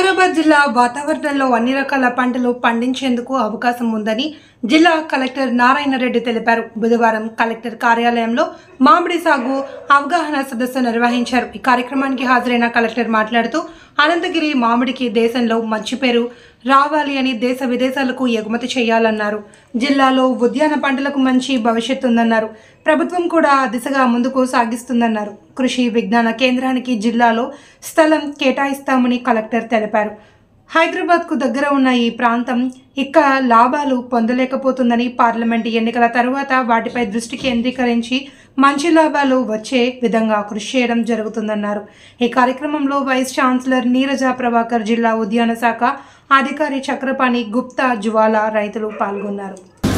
వికారాబాద్ జిల్లా వాతావరణంలో అన్ని రకాల పంటలు పండించేందుకు అవకాశం ఉందని జిల్లా కలెక్టర్ నారాయణ రెడ్డి తెలిపారు. బుధవారం కలెక్టర్ కార్యాలయంలో మామిడి సాగు అవగాహన సదస్సు నిర్వహించారు. ఈ కార్యక్రమానికి హాజరైన కలెక్టర్ మాట్లాడుతూ అనంతగిరి మామిడికి దేశంలో మంచి పేరు రావాలి అని దేశ విదేశాలకు ఎగుమతి చేయాలన్నారు. జిల్లాలో ఉద్యాన పంటలకు మంచి భవిష్యత్తు ఉందన్నారు. ప్రభుత్వం కూడా ఆ దిశగా ముందుకు సాగిస్తుందన్నారు. కృషి విజ్ఞాన కేంద్రానికి జిల్లాలో స్థలం కేటాయిస్తామని కలెక్టర్ తెలిపారు. హైదరాబాద్కు దగ్గర ఉన్న ఈ ప్రాంతం ఇక లాభాలు పొందలేకపోతుందని, పార్లమెంటు ఎన్నికల తరువాత వాటిపై దృష్టి కేంద్రీకరించి మంచి లాభాలు వచ్చే విధంగా కృషి చేయడం జరుగుతుందన్నారు. ఈ కార్యక్రమంలో వైస్ ఛాన్సలర్ నీరజ ప్రభాకర్, జిల్లా ఉద్యాన శాఖ అధికారి చక్రపాణి గుప్తా, జ్వాల రైతులు పాల్గొన్నారు.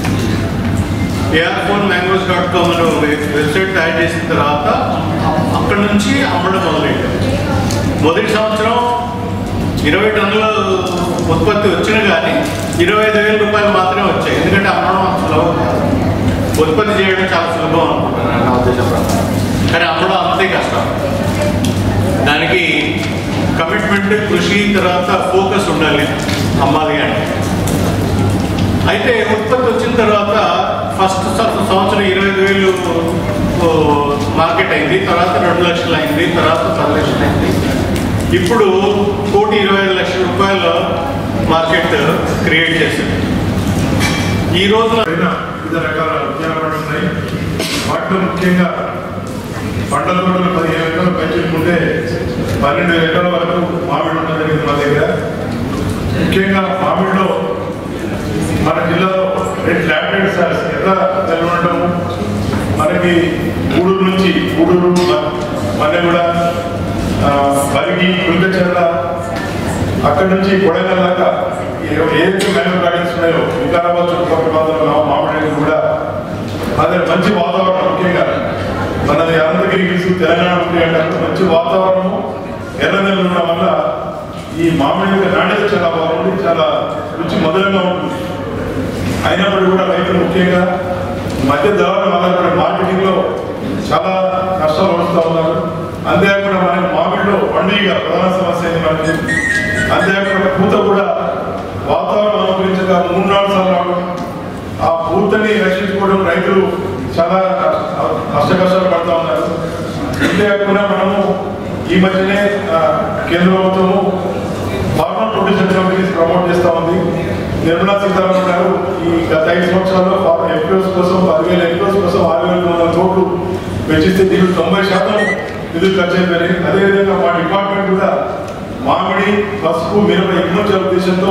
ar4mangoes.com వెబ్సైట్ తయారు చేసిన తర్వాత అక్కడి నుంచి అమ్మడం మొదలెట్టాం. మొదటి సంవత్సరం 20 టన్నుల ఉత్పత్తి వచ్చినా కానీ 25,000 రూపాయలు మాత్రమే వచ్చాయి. ఎందుకంటే అమ్మడం సులభం, ఉత్పత్తి చేయడం చాలా సులభం అనుకుంటున్నాను నా ఉద్దేశం ప్రకారం. కానీ అమ్మడం అంతే కష్టం. దానికి కమిట్మెంట్, కృషి, తర్వాత ఫోకస్ ఉండాలి అమ్మాలి అంటే. అయితే ఉత్పత్తి వచ్చిన తర్వాత ఫస్ట్ సంవత్సరం 25,000 మార్కెట్ అయింది, తర్వాత 2 లక్షలు అయింది, తర్వాత 10 లక్షలు అయింది. ఇప్పుడు 1,25,00,000 రూపాయల మార్కెట్ క్రియేట్ చేసింది. ఈ రోజున వివిధ రకాల ఉద్యాన పంటలు ఉన్నాయి. వాటిలో ముఖ్యంగా పంటల తోటలు 15 ఎకరాలు పెంచుకుంటే 12 ఎకరాల వరకు మామిడి ఉండడం జరిగింది మా దగ్గర. ముఖ్యంగా మామిడిలో మన జిల్లాలో రెడ్ ల్యాబరేటరీ సార్స్ ఎట్లా కలిగి ఉండటం, మనకి గూడూరు నుంచి గూడూరు, మన్నెగూడ, బరిగి, కుల్కచర్ల, అక్కడి నుంచి కొడంగల్ దాకా ఏదైతే మ్యాంగో గార్డెన్స్ ఉన్నాయో వికారాబాద్ చుట్టుపక్కల ప్రాంతంలో మామిడి కూడా అదే మంచి వాతావరణం. ముఖ్యంగా మనది అనంతగిరి హిల్స్, తెలంగాణ అంటే మంచి వాతావరణము, ఎర్రనెల్లు ఉండడం వల్ల ఈ మామిడి యొక్క నాణ్యత చాలా బాగుంది, చాలా రుచి మధురంగా ఉంటుంది. అయినప్పటికీ కూడా రైతులు ముఖ్యంగా మధ్య ధరలు ఆధారపడే మార్కెటింగ్లో చాలా కష్టాలు పడుతూ ఉన్నారు. అంతేకాకుండా మనకి మామిడిలో పండుగ ప్రధాన సమస్య అయింది మనకి. అంతేకాకుండా పూత కూడా వాతావరణం అనుకరించక 3-4 సార్లు రావడం, ఆ పూతని రక్షించుకోవడం రైతులు చాలా కష్టాలు పడుతూ ఉన్నారు. అంతేకాకుండా మనము ఈ మధ్యనే కేంద్ర ప్రభుత్వము ఫార్మర్ ప్రొడ్యూసర్ కంపెనీస్ ప్రమోట్ చేస్తూ ఉంది. నిర్మలా సీతారామన్ గారు ఈ గత 5 సంవత్సరాల్లో ఎఫ్పిఓస్ కోసం 10,000 ఎఫ్పిఓస్ కోసం 6,200 కోట్లు వెచ్చిస్తే దీనికి 90% నిధులు ఖర్చు అయిపోయినాయి. అదేవిధంగా మా డిపార్ట్మెంట్ కూడా మామిడి, పసుపు, మిరప ఎగుమతి ఉద్దేశంతో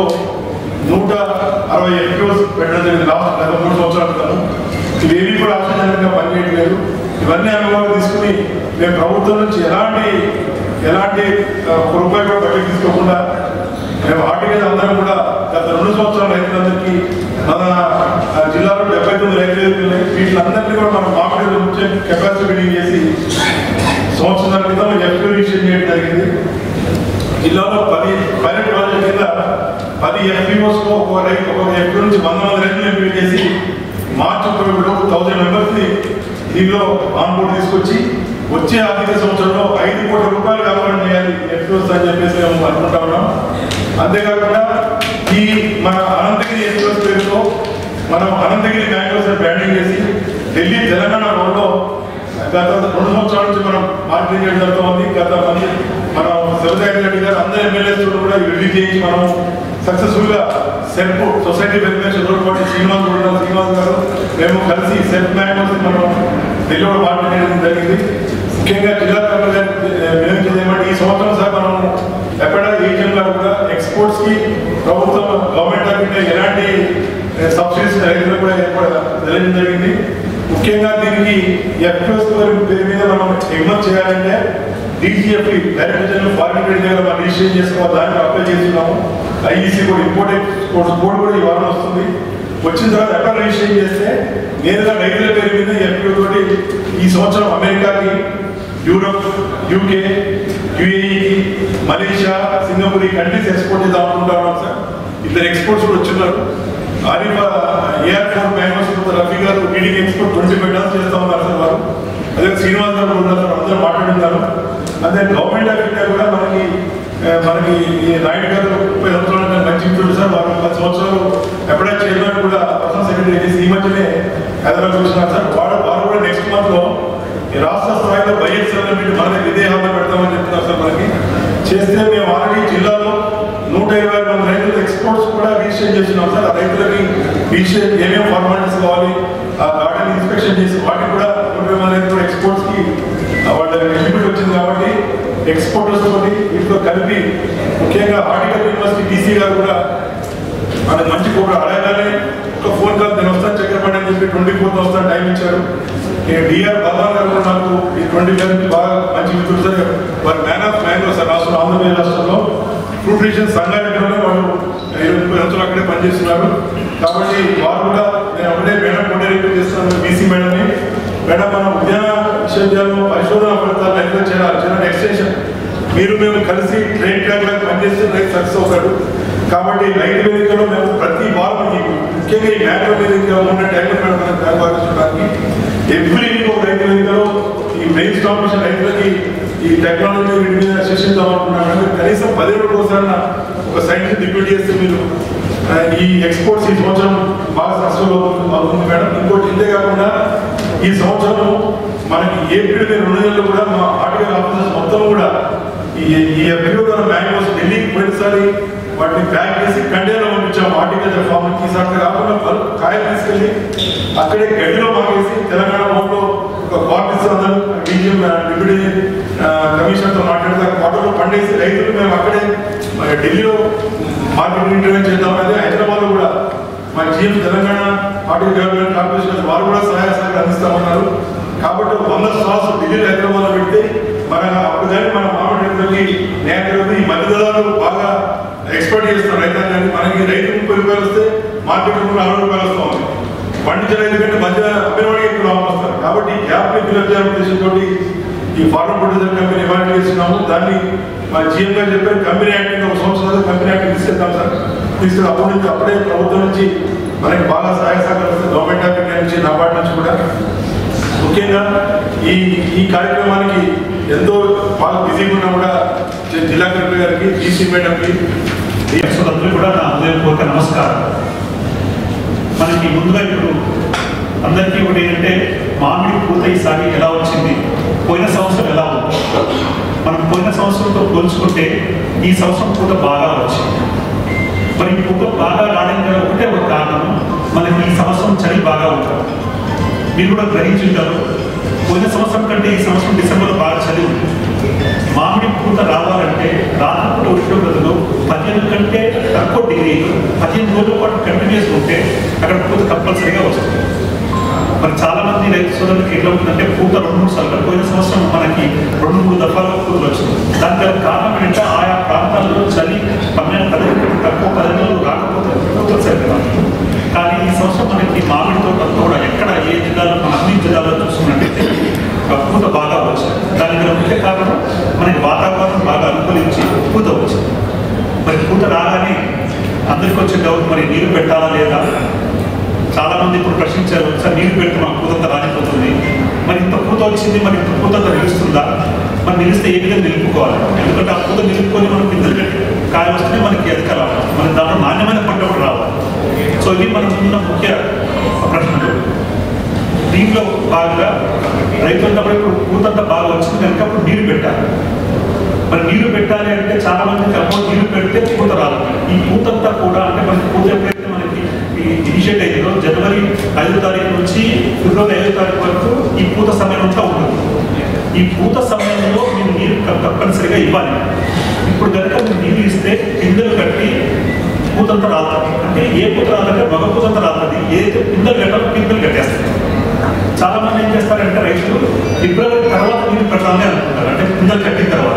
160 ఎఫ్పిఓస్ పెట్టడం జరిగింది గత 3 సంవత్సరాల క్రితం. ఇవేమీ కూడా ఆశాజనకంగా పనిచేయట్లేదు. ఇవన్నీ అనుభవాలు తీసుకుని మేము ప్రభుత్వం నుంచి ఎలాంటి రూపాయి కూడా బయటకు తీసుకోకుండా మేము హార్టికల్చర్ అందరం కూడా గత 2 సంవత్సరాల రైతులందరికీ మన జిల్లాలో 79 రైతులు ఉన్నాయి. వీటిలందరినీ కూడా మనం మామిడి నుంచి కెపాసిటీ బిల్డింగ్ చేసి సంవత్సరాల క్రితం ఎఫ్పిఓ రిజిస్ట్రేషన్ చేయడం జరిగింది. జిల్లాలో 10 పైలట్ ప్రాజెక్ట్ కింద 10 ఎఫ్పిఓస్లో ఒక ఎఫ్పిఓ నుంచి 100 రైతులు ఎంపిక చేసి మార్చి 31 1000 మెంబర్స్ని దీనిలో ఆన్బోర్డ్ తీసుకొచ్చి వచ్చే ఆర్థిక సంవత్సరంలో 5 కోట్ల రూపాయలు వ్యాపారం చేయాలి ఎఫ్పిఓస్ అని చెప్పేసి మేము అనుకుంటా ఉన్నాం. అంతేకాకుండా ఈ మన అనంతగిరి ఎఫ్పిఓస్ పేరుతో మనం అనంతగిరి మ్యాంగోస్ బ్రాండింగ్ చేసి ఢిల్లీ, తెలంగాణ రోడ్లో గత 2 సంవత్సరాల నుంచి మనం మార్కెటింగ్ చేయడం జరుగుతుంది. మనం శివసాయి రెడ్డి గారు అందరూ ఎమ్మెల్యేస్ కూడా రిలీజ్ చేయించి మనం సక్సెస్ఫుల్గా self society welfare road Srinivas గారు మేము కలిసి సెల్ఫ్ మ్యాంగోస్ మనం ఢిల్లీలో మార్కెట్ చేయడం జరిగింది. ముఖ్యంగా జిల్లా కలెక్టర్ వినియోగించేది ఏమంటే ఈ సంవత్సరం సార్ మనం ఎక్కడ ఏటీఎంలో కూడా ఎక్స్పోర్ట్స్కి ప్రభుత్వం గవర్నమెంట్ తరఫున ఎలాంటి సబ్సిడీస్ రైతులు కూడా తెలియడం జరిగింది. ముఖ్యంగా దీనికి ఎఫ్పిఓస్ పేరు మీద మనం ఎగుమతి చేయాలంటే DGFE director general foreign trade దగ్గర మనం రిజిస్ట్రేషన్ చేసుకోవాలి. దానికి అప్లై చేస్తున్నాము. ఐఈసీ కూడా ఇంపోర్ట్ ఎక్స్పోర్ట్స్ బోర్డు కూడా ఈ వారం వస్తుంది. వచ్చిన తర్వాత ఎక్కడ రిజిస్ట్రేషన్ చేస్తే నేరుగా రైతుల పేరు మీద ఎఫ్పిఓ తోటి ఈ సంవత్సరం అమెరికాకి, యూరోప్, యూకే, యుఏఈకి, మలేషియా, సింగపూర్ ఈ కంట్రీస్ ఎక్స్పోర్ట్ చేద్దాం అనుకుంటా ఉన్నాం సార్. 2 ఎక్స్పోర్ట్స్ కూడా వచ్చిన్నారు. ar4mangoes రఫీ గారు వీడికి ఎక్స్పోర్ట్ 25 టన్స్ చేస్తూ ఉన్నారు సార్ వారు. అదే శ్రీనివాస్ గారు ఉన్నారు సార్, అందరూ మాట్లాడుతున్నారు. అదే గవర్నమెంట్ ఆఫ్ ఇండియా కూడా మనకి మనకి ఈ నాయుడు గారు 30 సంవత్సరాలు మంచి మిత్రుడు సార్. వారు 10 సంవత్సరాలు ఎప్పుడైనా చైర్మన్ కూడా పర్సనల్ సెక్రటరీ చేసి ఈ మధ్యనే హైదరాబాద్ చూసినారు సార్. వారు కూడా నెక్స్ట్ మంత్లో ఈ రాష్ట్ర స్థాయిలో బడ్జెట్ సెలబ్రిటీ మన దగ్గర ఇదే హాల్లో పెడతామని చెప్తున్నారు సార్. మనకి చేస్తే మేము ఆల్రెడీ జిల్లాలో 120 మంది రైతులు ఎక్స్పోర్ట్స్ కూడా రిజిస్టర్ చేస్తున్నాం సార్. ఆ రైతులకి రిజిస్టర్ ఏమేమి ఫార్మాలిటీస్ కావాలి, ఆ గార్డెన్ ఇన్స్పెక్షన్ చేసి వాటికి కూడా 120 మంది రైతులు ఎక్స్పోర్ట్స్కి వాళ్ళ ఎలిజిబిలిటీ వచ్చింది కాబట్టి ఎక్స్పోర్టర్స్ తోటి వీటితో కలిపి ముఖ్యంగా హార్టికల్చర్ యూనివర్సిటీ డీసీ గారు కూడా మనకు మంచి కూడా అడగానే ఒక ఫోన్ కాల్ నేను వస్తాను చక్రపాణి అని చెప్పి 24th వస్తాను టైం ఇచ్చారు. డిఆర్ బాబా గారు కూడా నాకు ఈ 25 బాగా మంచి మిత్రులు సార్. వారు మ్యాన్ ఆఫ్ మ్యాంగో సార్. రాష్ట్రంలో ఆంధ్రప్రదేశ్ రాష్ట్రంలో న్యూట్రిషన్ సంఘాలలో వాళ్ళు 20 సంవత్సరాలు అక్కడే పనిచేస్తున్నారు కాబట్టి వారు కూడా నేను ఒకటే మేడం కూడా రిక్వెస్ట్ చేస్తున్నాను బీసీ మేడంని. మేడం మన ఉద్యాన విశ్వవిద్యాలయంలో పరిశోధన ఫలితాలు రైతులు చేయాలి ఎక్స్టెన్షన్ మీరు మేము కలిసి ట్రైన్ ట్రాక్ లాగా పనిచేస్తే రైతు సక్సెస్ అవుతాడు కాబట్టి రైతు వేదికలో మేము ప్రతి వారం ముఖ్యంగా ఈ మ్యాక్రో వేదిక ఉన్న టైంలో పెడతానికి ఎవ్రీ రైతు వేదికలో ఈ బ్రెయిన్ స్టామినేషన్ రైతులకి ఈ టెక్నాలజీ వీటి మీద శిక్షిద్దాం అనుకున్నాను. కనీసం 10 రోజుల కోసం ఒక సైన్స్ డిప్యూట్ చేస్తే మీరు ఈ ఎక్స్పోర్ట్స్ ఈ సంవత్సరం బాగా సక్సెస్ఫుల్ అవుతుంది మేడం. ఇంకోటి ఇంతే కాకుండా ఈ సంవత్సరం మనకి ఏప్రిల్ 2 నెలలు కూడా మా ఆర్టికల్ ఆఫీసర్స్ మొత్తం కూడా ఈ ఎఫ్పిఓ మ్యాంగోస్ ఢిల్లీకి పోయినసారి వాటిని ప్యాక్ చేసి కంటైనర్ పంపించాము హార్టికల్చర్ ఫార్మ్ కి. ఈసారి కాకుండా కాయలు తీసుకెళ్ళి అక్కడే గడ్డిలో మాకేసి తెలంగాణ భవన్లో ఒక క్వార్టర్స్ అందరూ డీజీఎం డిప్యూటీ కమిషనర్తో మాట్లాడితే క్వార్టర్లో పండేసి రైతులు మేము అక్కడే ఢిల్లీలో మార్కెట్ ఇంటర్వ్యూ చేద్దామనేది. హైదరాబాద్లో కూడా మా జీఎం తెలంగాణ హార్టికల్చర్ కార్పొరేషన్ వారు కూడా సహాయ సహకారం అందిస్తామన్నారు. కాబట్టి 100 స్టాల్స్ ఢిల్లీలో హైదరాబాద్లో పెడితే మన అప్పుడు కానీ మన మామిడి రైతులకి నేతలు ఈ మధ్యదళాలు బాగా ఎక్స్పోర్ట్ చేస్తారు రైతాంగాన్ని. మనకి రైతు 30 రూపాయలు వస్తే మార్కెట్ 60 రూపాయలు వస్తూ ఉంది. పండించిన రైతు కంటే మధ్య అభినవాడికి ఎక్కువ లాభం వస్తారు కాబట్టి గ్యాప్ని ఫిల్అప్ చేయాలనే ఉద్దేశంతో ఈ ఫార్మర్ ప్రొడ్యూసర్ కంపెనీ ఎవాల్యుయేట్ చేస్తున్నాము. దాన్ని మా జీఎం గారు చెప్పారు కంపెనీ యాక్ట్ 1 సంవత్సరం కంపెనీ యాక్ట్ తీసుకెళ్తాం సార్. తీసుకెళ్ళి అప్పటి నుంచి అప్పుడే ప్రభుత్వం నుంచి మనకి బాగా సహాయ సహకరిస్తే గవర్నమెంట్ ఆఫ్ ఇండియా నుంచి నాబార్డ్ నుంచి కూడా ముఖ్యంగా ఈ కార్యక్రమానికి ఎంతో బాగా బిజీగా ఉన్నా కూడా జిల్లా కలెక్టర్ గారికి డీసీ మేడంకి అందరూ కూడా నా హృదయపూర్వక నమస్కారం. మనకి ముందుగా ఇప్పుడు అందరికీ ఒకటి ఏంటంటే మామిడి పూత ఈసారి ఎలా వచ్చింది, పోయిన సంవత్సరం ఎలా ఉంది. మనం పోయిన సంవత్సరంతో పోల్చుకుంటే ఈ సంవత్సరం పూత బాగా వచ్చింది. మరి పూత బాగా రావడానికి ఒకటే ఒక కారణం, మనకి ఈ సంవత్సరం చలి బాగా ఉంటుంది. మీరు కూడా గ్రహించుంటారు పోయిన సంవత్సరం కంటే ఈ సంవత్సరం డిసెంబర్లో బాగా చలి ఉంది. మామిడి పూత రావాలంటే రాత్రిపూట ఉష్ణోగ్రతలు 15 కంటే తక్కువ డిగ్రీలు 15 రోజుల పాటు కంటిన్యూస్ ఉంటే అక్కడ పూత కంపల్సరీగా వస్తుంది. మరి చాలా మంది రైతు సోదరులకి ఎట్లా ఉంటుందంటే పూత 2-3 సార్లు పోయిన సంవత్సరం మనకి 2-3 దఫాలుగా పూతలు వచ్చింది. దానికి కారణం ఏంటంటే ఆయా ప్రాంతాల్లో చలి 12 కంటే తక్కువ 10 రోజులు రాకపోతే పూతలు సరిగ్గా. కానీ ఈ సంవత్సరం మనకి మామిడి తోటంతా కూడా ఎక్కడ ఏ జిల్లాలో మన అన్ని జిల్లాలో చూసుకున్నట్టయితే పూత బాగా వచ్చింది. దానికి ముఖ్య కారణం మనకి వాతావరణం బాగా అనుకూలించి పూత వచ్చింది. మరి పూత రాగానే అందరికి వచ్చే డౌట్ మరి నీరు పెట్టాలా లేదా. చాలా మంది ఇప్పుడు ప్రశ్నించారు సార్ నీరు పెడితే మాకు పూతంతా రానిపోతుంది, మరి ఇంత పూత వచ్చింది మరి ఇంత పూతంతా నిలుస్తుందా, మరి నిలిస్తే ఏ విధంగా నిలుపుకోవాలి. ఎందుకంటే ఆ పూత నిలుపుకొని మనం పిందెలు పెట్టి కాయ వస్తేనే మనకి ఎదక రావాలి, మనకి దాంట్లో నాణ్యమైన పంట కూడా రావాలి. సో ఇవి మనం ఉన్న ముఖ్య ప్రశ్నలు. దీంట్లో బాగా రైతులంతా ఇప్పుడు పూతంతా బాగా వచ్చింది కనుక అప్పుడు నీరు పెట్టాలి. మరి నీరు పెట్టాలి అంటే చాలా మందికి అప్పుడు నీరు పెడితే పూత రాదు. ఈ పూతంతా కూడా అంటే మనకి పూత ఎప్పుడైతే మనకి ఇనిషియేట్ అయిందో జనవరి 5వ తారీఖు నుంచి ఫిబ్రవరి 5వ తారీఖు వరకు ఈ పూత సమయం అంతా ఉంటుంది. ఈ పూత సమయంలో మీరు నీరు తప్పనిసరిగా ఇవ్వాలి. ఇప్పుడు కనుక మీరు నీరు ఇస్తే పిందెలు కట్టి పూతంతా రాతుంది. అంటే ఏ పూత రాదంటే మగ పూతంతా రాతుంది. ఏదైతే పిందెలు కట్టాలో పిందెలు కట్టేస్తుంది. చాలా మంది ఏం చేస్తారంటే రైతులు ఫిబ్రవరి తర్వాత నీరు పెట్టాలని అనుకుంటారు. అంటే పిందెలు కట్టిన తర్వాత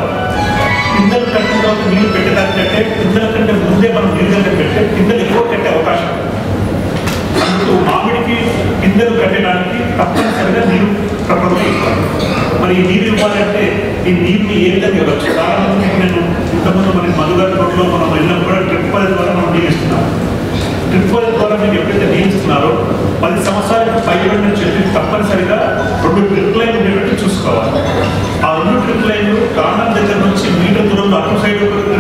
నీరు పెట్టేదానికంటే పిందెల కంటే ముందే మనం నీరు కనుక పెడితే పిందెలు ఎక్కువ కట్టే అవకాశం. అందుకు మామిడికి పిందెలు కట్టడానికి తప్పనిసరిగా నీరు ప్రపంచం ఇవ్వాలి. మరి ఈ నీరు ఇవ్వాలంటే ఈ నీరుని ఏ విధంగా ఇవ్వచ్చు. చాలా మందికి నేను ఇంతకుముందు మనకి మధుగారి రోడ్లో మనం వెళ్ళినప్పుడు కూడా డ్రిప్ పద్ధతి ద్వారా మనం నీరు ఇస్తున్నాం. డ్రిప్ పద్ధతి ద్వారా మీరు ఎప్పుడైతే నీరు ఇస్తున్నారో 10 సంవత్సరాలకు పైబడిన చెట్టుకి తప్పనిసరిగా 2 డ్రిప్ లైన్లు ఉండేటట్టు చూసుకోవాలి. ఆ 2 డ్రిప్ లైన్లు కాండం దగ్గర నుంచి మీటర్ దూరంలో అటు సైడ్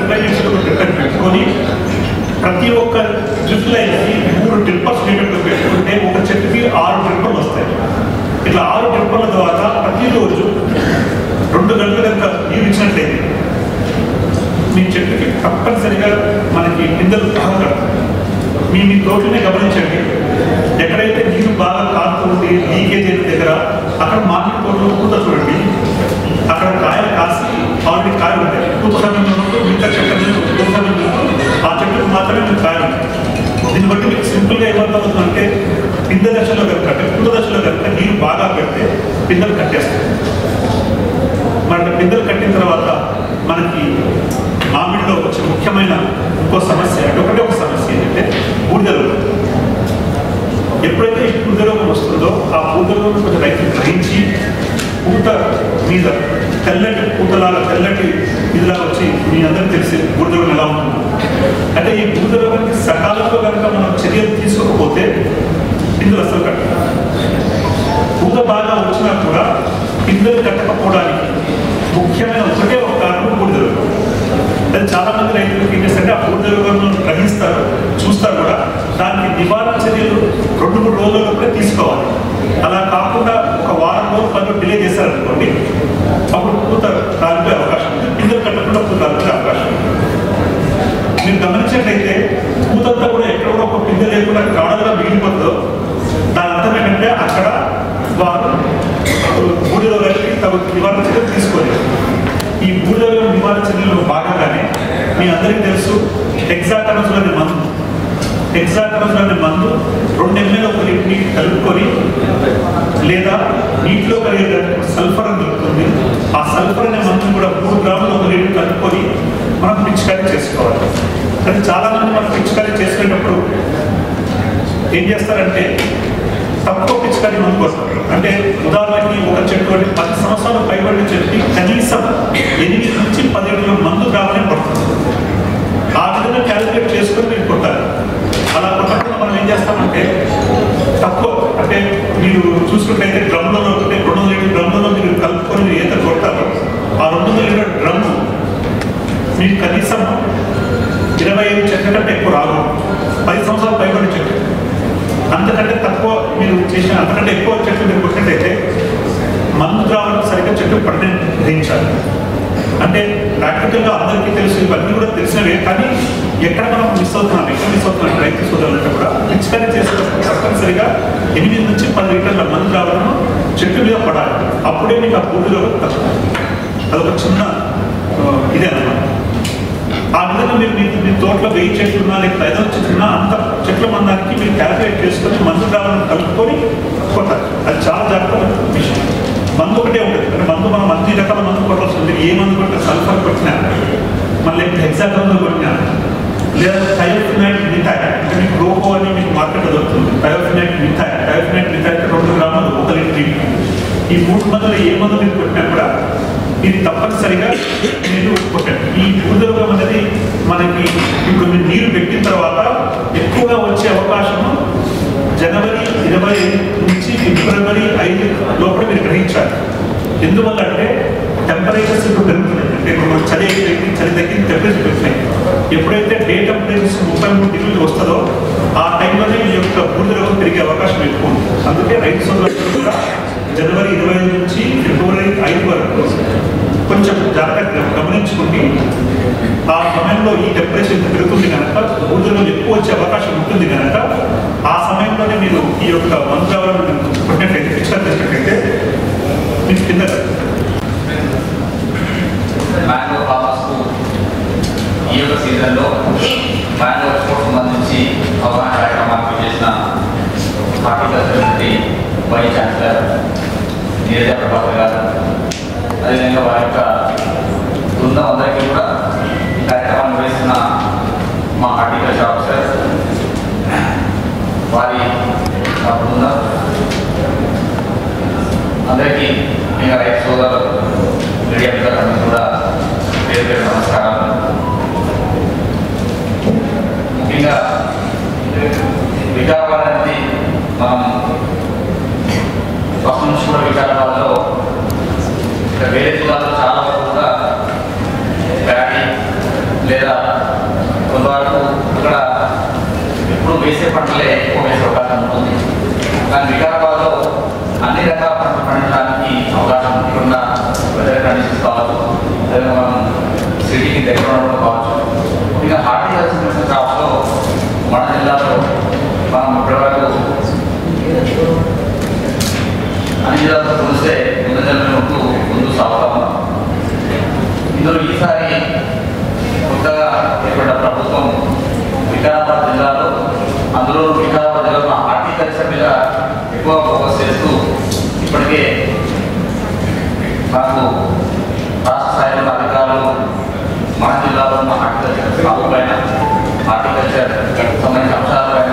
ప్రతి ఒక్క డ్రిప్ లైన్కి 3 డ్రిప్పర్స్ పెట్టుకుంటే ఒక చెట్టుకి 6 డ్రిప్పర్లు వస్తాయి. ఇట్లా 6 డ్రిప్పర్ల ద్వారా ప్రతిరోజు 2 గంటల కనుక నీరు ఇచ్చినట్లయితే మీ చెట్టుకి తప్పనిసరిగా మనకి పిందెలు బాగా మీ తోటనే గమనించండి. ఎక్కడైతే నీరు బాగా కారుతుంది లీకేజ్ అయిన దగ్గర అక్కడ మామిడి తోటలో పూత చూడండి, అక్కడ కాయలు కాసి ఆల్రెడీ కాయలు ఉంటాయి. పూత సమయంలో మిగతా చెట్టు పూత సమయంలో ఆ చెట్టుకు మాత్రమే మీకు కాయలు ఉంటాయి. దీన్ని బట్టి మీకు సింపుల్గా ఏమవుతుందంటే పిందె దశలో కనుక అంటే పూత దశలో కనుక నీరు బాగా పెడితే పిందెలు కట్టేస్తాయి. మన పిందెలు కట్టిన తర్వాత మనకి మామిడిలో వచ్చే ముఖ్యమైన ఇంకో సమస్య అంటే ఒక సమస్య ఏంటంటే బూడిద రోగం. ఎప్పుడైతే ఈ బూడిద రోగం వస్తుందో ఆ బూడిద రోగం కొంచెం రైతులు గ్రహించి పూత మీద తెల్లటి పూతలాగా తెల్లటి ఇదిలాగా వచ్చి మీ అందరికీ తెలిసి బూడిద రోగం ఎలా ఉంటుంది. అంటే ఈ బూడిద రోగానికి సకాలంలో కనుక మనం చర్యలు తీసుకోకపోతే పిందెలు అసలు కట్టాలి. పూత బాగా వచ్చినా కూడా పిందెలు కట్టకపోవడానికి ముఖ్యమైన ఒకటే ఒక కారణం బూడిద రోగం. అది చాలా మంది రైతులకు ఏం చేస్తారంటే ఆ బూడిద రోగాలను గ్రహిస్తారు, చూస్తారు కూడా. దానికి నివారణ చర్యలు 2-3 రోజుల్లో కూడా తీసుకోవాలి. అలా కాకుండా ఒక వారం రోజులు 10 రోజులు డిలే చేశారనుకోండి, అప్పుడు పూత రాలిపోయే అవకాశం ఉంది, పిందెలు కట్టకుండా పూత రాలిపోయే అవకాశం ఉంది. మీరు గమనించినట్లయితే పూతంతా కూడా ఎక్కడ కూడా ఒక పిందె లేకుండా కాడలుగా మిగిలిపోతుందో దాని అర్థం ఏంటంటే అక్కడ వారు బూడిద రోగానికి తగు నివారణ చర్యలు తీసుకోలేదు. ఈ బూడిద రోగం నివారణ చర్యల్లో భాగంగానే మీ అందరికీ తెలుసు హెక్సాకనజోల్ మందు 2 ml ఒక లీటర్ నీటి కలుపుకొని లేదా నీటిలో కలిగే సల్ఫర్ అని దొరుకుతుంది. ఆ సల్ఫర్ అనే మందుని కూడా 3 గ్రాములు ఒక లీటర్ కలుపుకొని మనం పిచికారీ చేసుకోవాలి. కానీ చాలా మంది మనం పిచికారీ చేసుకునేటప్పుడు ఏం చేస్తారంటే తక్కువ పిచికారీ మందుకు వస్తారు. అంటే ఉదాహరణకి ఒక చెట్టు అంటే 10 సంవత్సరాలు పైబడిన చెట్టుకి కనీసం 8 నుంచి 10 లీటర్ల మందు కావాలని పడుతుంది. ఆ విధంగా క్యాలిక్యులేట్ చేసుకొని మీరు కొట్టాలి. అలా కొట్టకుండా మనం ఏం చేస్తామంటే తక్కువ అంటే మీరు చూసుకుంటే డ్రమ్లలో 200 లీటర్ డ్రమ్లలో మీరు కలుపుకొని మీరు ఈత కొడతారు. ఆ 200 లీటర్ డ్రమ్ము మీకు కనీసం 25 చెట్ల కంటే ఎక్కువ రాదు. 10 సంవత్సరాలు పైబడిన చెట్టు అంతకంటే తక్కువ మీరు చేసిన అంతకంటే ఎక్కువ చెట్లు మీరు కొట్టినట్టయితే మందు ద్రావణం సరిగ్గా చెట్టు పడిన గ్రహించాలి. అంటే ప్రాక్టికల్గా అందరికీ తెలుసు, ఇవన్నీ కూడా తెలిసినవే. కానీ ఎక్కడ మనం మిస్ అవుతున్నాం రైతు సోదరులంటే కూడా పిచికారీ చేసేటప్పుడు తప్పనిసరిగా 8 నుంచి 10 లీటర్ల మందు ద్రావణం చెట్టు మీద పడాలి. అప్పుడే మీకు ఆ బూడిద రోగం తగ్గుతుంది. అదొక చిన్న ఇదే అన్నమాట. ఆ విధంగా మీరు మీ తోటలో 1000 చెట్లు ఉన్నా లేకపోతే 500 చెట్లు ఉన్నా అంత చెట్ల మందానికి మీరు క్యాలిక్యులేట్ చేసుకొని మందు ద్రావణం కలుపుకొని కొట్టాలి. అది చాలా జాగ్రత్తగా విషయం. మందు ఒకటే ఉంటుంది. అంటే మందు మనం అన్ని రకాల మందు కొట్టాల్సి ఉంది. ఏ మందు కొట్టినా సల్ఫర్ కొట్టినా మళ్ళీ హెక్సాకనజోల్ కొట్టినా లేదా థయోఫినైట్ మిథైల్ అంటే మీకు రోకో అని మీకు మార్కెట్లో దొరుకుతుంది. థయోఫినైట్ మిథైల్ 2 గ్రాములు 1 లీటర్ నీటి. ఈ 3 మందులు ఏ మందు మీరు కొట్టినా కూడా ఇది తప్పనిసరిగా మీరు కొట్టండి. ఈ బూడిద రోగం అనేది మనకి ఇప్పుడు మీరు నీరు పెట్టిన తర్వాత ఎక్కువగా వచ్చే అవకాశము జనవరి 20 నుంచి ఫిబ్రవరి 5 లోపల మీరు గ్రహించాలి. ఎందువల్ల అంటే టెంపరేచర్స్ ఇప్పుడు పెరుగుతున్నాయి. అంటే ఇప్పుడు మనం చలి తగ్గి టెంపరేచర్ పెరుగుతున్నాయి. ఎప్పుడైతే డే టెంపరేచర్స్ 33 డిగ్రీలు వస్తుందో ఆ టైంలోనే ఈ యొక్క బూడిద రోగం పెరిగే అవకాశం ఎక్కువ ఉంది. అందుకే రైతు సోదరులు కూడా జనవరి 25 నుంచి ఫిబ్రవరి 5 వరకు కొంచెం జాగ్రత్తగా గమనించుకుంటే ఆ సమయంలో ఈ టెంపరేచర్ పెరుగుతుంది కనుక బూడిద రోగం ఎక్కువ వచ్చే అవకాశం ఉంటుంది కనుక ఆ సమయంలోనే మీరు ఈ యొక్క మందు ద్రావణాలను కొట్టినట్లయితే పిచికారీ చేసినట్లయితే మీకు కింద మ్యాంగో ఫార్మర్స్కు ఈ యొక్క సీజన్లో మ్యాంగో ఎక్స్పోర్ట్ సంబంధించి అవగాహన కార్యక్రమాలు చేసిన horticulture vice chancellor Neeraja Prabhakar గారు, అదేవిధంగా వారి యొక్క బృందం అందరికీ కూడా ఈ కార్యక్రమాన్ని నిర్వహిస్తున్న మా హార్టికల్చర్ ఆఫీసర్ వారి బృందం అందరికీ ఇంకా రైతు సోదరులు మీడియా మిత్రులందరికీ కూడా పేరు పేరు నమస్కారాలు. ముఖ్యంగా వికారాబాద్ అనేది మనం ఫస్ట్ నుంచి కూడా వికారాబాద్లో వేరే జిల్లాలో చాలా వరకు కూడా ప్యాడీ లేదా కొంతవరకు ఇక్కడ వేసే పంటలే ఎక్కువ వేసే అవకాశం ఉంటుంది. కానీ వికారాబాద్లో అన్ని రకాల పంటలు పండించడానికి అవకాశం ఇక్కడున్న వెదర్ కండిషన్స్ కావచ్చు, లేదా మనం సిటీకి దగ్గర ఉండడం కావచ్చు. ఇంకా హార్టికల్చర్ క్రాప్స్లో మన జిల్లాలో మనం ఇప్పటివరకు అన్ని జిల్లాలతో పోలిస్తే ముందు సాగుతా ఉన్నాం. ఇందులో ఈసారి కొత్తగా ఏర్పడ్డ ప్రభుత్వం వికారాబాద్ జిల్లాలో, అందులో వికారాబాద్ జిల్లాలో హార్టికల్చర్ మీద ఎక్కువ ఫోకస్ చేస్తూ ఇప్పటికే మనకు రాష్ట్ర స్థాయిలో అధికారులు మన జిల్లాలో ఉన్న హార్టికల్చర్ సాగు పైన, హార్టికల్చర్ సంబంధించిన అంశాలపైన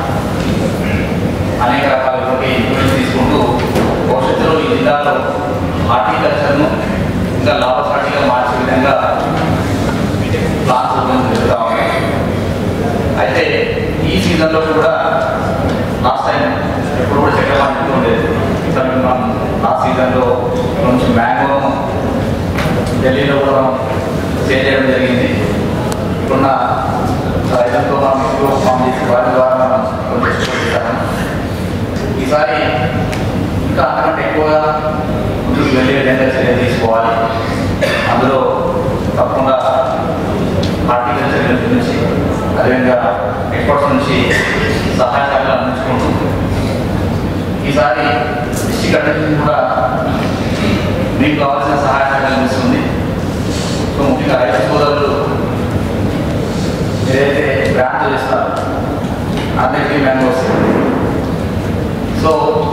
అనేక రకాలైనటువంటి ఇన్ఫ్లుయెన్స్ తీసుకుంటూ భవిష్యత్తులో ఈ జిల్లాలో హార్టికల్చర్ను ఇంకా లాభసాటిగా మార్చే విధంగా ప్లాన్స్ జరుగుతూ ఉన్నాయి. అయితే ఈ సీజన్లో కూడా లాస్ట్ టైం ఎప్పుడు కూడా చక్రవాణి ఉండేది. ఈసారి మనం లాస్ట్ సీజన్లో కొంచెం మ్యాంగోను ఢిల్లీలో కూడా మనం సేల్ చేయడం జరిగింది. ఇప్పుడున్న రైతులతో మనం ఎక్కువ ఫామ్ చేసి వారి ద్వారా మనం కొంచెం ఎక్స్పోర్ట్ చేశాము. ఈసారి ఇంకా అంతకంటే ఎక్కువగా ముందుకు వెళ్ళే విధంగా చర్యలు తీసుకోవాలి. అందులో తప్పకుండా హార్టికల్చర్ హెల్త్ నుంచి, అదేవిధంగా ఎక్స్పోర్ట్స్ నుంచి సహాయ సహకారాలు అందించుకుంటూ ఈసారి డిస్ట్రిక్ట్ అడ్మినిస్ట్రేషన్ కూడా మీకు కావాల్సిన సహాయ సహకారాలు అందిస్తుంది. సో ముఖ్యంగా రైతు సోదరులు ఏదైతే బ్రాండ్ చేస్తారో అందరికీ మ్యాంగోస్. సో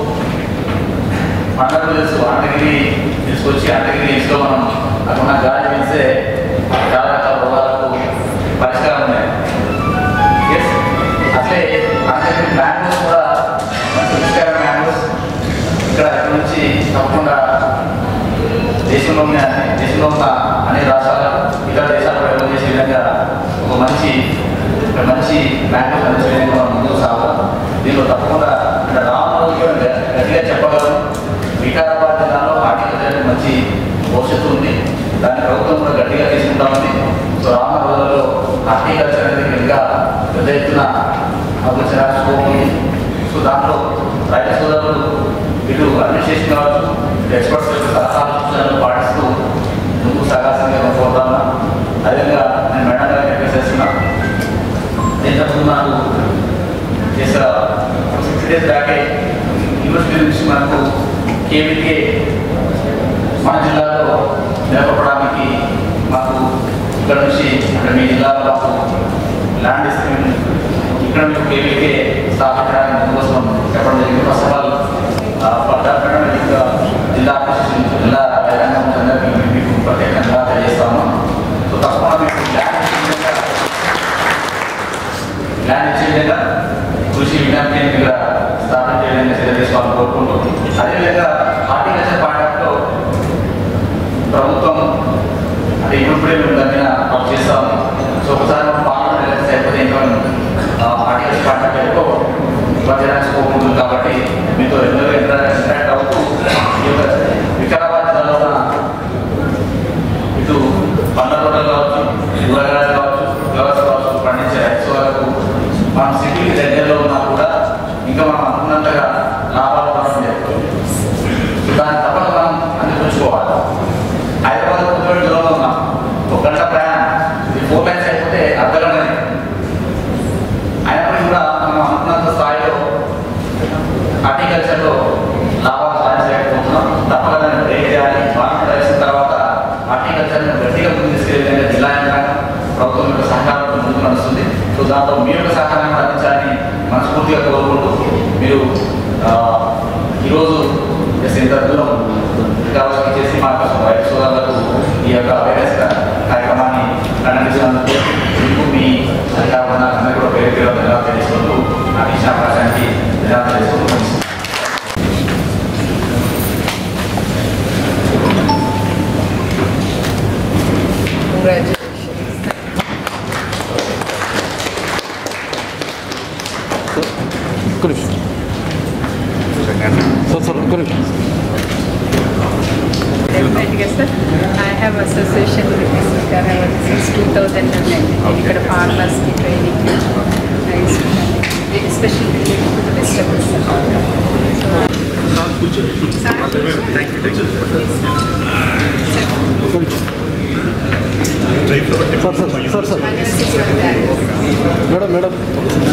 అందరూ తెలుసు అన్నగిరి తీసుకొచ్చి అన్నగిరి హిల్స్లో మనం అక్కడ గాలి పీల్స్తే చాలా రకాల రోగాలకు పరిష్కారం ఉన్నాయి. ఎస్, అట్లే అన్నగిరి మ్యాంగోస్ కూడా మంచి రుచికరమైన మ్యాంగోస్ ఇక్కడ నుంచి తప్పకుండా దేశంలో ఉన్న అన్ని రాష్ట్రాలు, ఇతర దేశాలు ప్రయోగం చేసే విధంగా ఒక మంచి మ్యాంగోస్ అందించే విధంగా మనం ముందుకు సాగుతాం. దీనిలో తప్పకుండా రామరాజు గట్టిగా చెప్పగలను, వికారాబాద్ జిల్లాలో హార్టికల్చర్ మంచి భవిష్యత్తు ఉంది. దాన్ని ప్రభుత్వం కూడా గట్టిగా తీసుకుంటా ఉంది. సో రానున్న రోజుల్లో హార్టికల్చర్ అనేది ఇంకా పెద్ద ఎత్తున అభివృద్ధి స్కోప్ ఉంది. సో దాంట్లో రైతు సోదరులు ఇటు అడ్మినిస్ట్రేషన్ కావచ్చు, ఎక్స్పర్ట్స్ సలహాలు సూచనలు పాటిస్తూ ముందుకు సాగాల్సిందిగా కోరుతాను. అదేవిధంగా నేను మేడం గారికి రిక్వెస్ట్ చేస్తున్నా, ఇంతకుముందు నాకు చేసే 6 days బ్యాకే యూనివర్సిటీ నుంచి మనకు కేవీకే మన జిల్లాలో నిలబడడానికి మాకు ఇక్కడ నుంచి అంటే మీ జిల్లాలో మాకు ల్యాండ్ ఇస్తుంది. ఇక్కడ మీకు కేవీకే స్థాపించడానికి ముందుకోసం చెప్పడం జరిగింది. ఫస్ట్ ఆఫ్ ఆల్ జిల్లా జిల్లా రంగం మీకు ప్రత్యేకంగా తెలియజేస్తాము. సో తప్పకుండా మీకు ల్యాండ్ ఇచ్చే విధంగా కృషి విజ్ఞాన కేంద్రంగా స్థాపన చేయడానికి చర్య తీసుకోవాలని కోరుకుంటూ, అదేవిధంగా హార్టికల్చర్ పాయింట్లో ప్రభుత్వం అంటే ఇప్పుడే మేము దగ్గర వర్క్ చేస్తాము. సో ఒకసారి మనం పార్లమెంట్ ఎలక్షన్స్ అయిపోతే ఇంకా హార్టికల్చర్ పాయింట్ ఎక్కువ ఉపాధ్యాయులకు స్కోప్ ఉంటుంది. కాబట్టి మీతో రెగ్యులర్గా ఇంటరాక్ట్ అవుతూ ఈ యొక్క వికారాబాద్ జిల్లాలో ఇటు పండ్ల తోటలు కావచ్చు, కూరగాయలు కావచ్చు, ఫ్లవర్స్ కావచ్చు పండించే రైతు వరకు మనం సిటీకి దగ్గరలో ఉన్నా కూడా ఇంకా మనం అనుకున్నంతగా లాభాలు పడడం జరుగుతుంది. దాన్ని తప్పక మనం అందిపుచ్చుకోవాలి. హైదరాబాద్ కొద్దిగా దూరంలో ఉన్నాం, 1 గంట ప్రయాణం, ఈ 4 lanes అయిపోతే అర్థగంటనే. అయినప్పటికీ కూడా మనం అనుకున్నంత స్థాయిలో హార్టికల్చర్లో లాభాలు సాధించలేకపోతున్నాం. తప్పక దాన్ని బ్రేక్ చేయాలి. మార్కెట్ వేసిన తర్వాత హార్టికల్చర్ను గట్టిగా ముందు తీసుకెళ్లే విధంగా జిల్లా యంత్రాంగం ప్రభుత్వం యొక్క సహకారంతో ముందుకు నడుస్తుంది. సో దాంతో మీ యొక్క సహకారాన్ని అందించాలని మనస్ఫూర్తిగా కోరుకుంటూ, మీరు ఈరోజు ఇంత దూరం వికారాబాద్ చేసి మా యొక్క రైతు సోదరులకు ఈ యొక్క అవేర్నెస్ కార్యక్రమాన్ని అందించినందుకు మీకు మీ అధికారులు అందరూ కూడా పేరు పేరు ధన్యవాదాలు తెలుసుకుంటూ నాకు ఇచ్చిన అవకాశానికి ధన్యవాదాలు తెలుసుకుంటూ Definitely, sir. I have association with this since 2011. ఇక్కడ farmers ki training especially related to the vegetables. Thank you. Madam,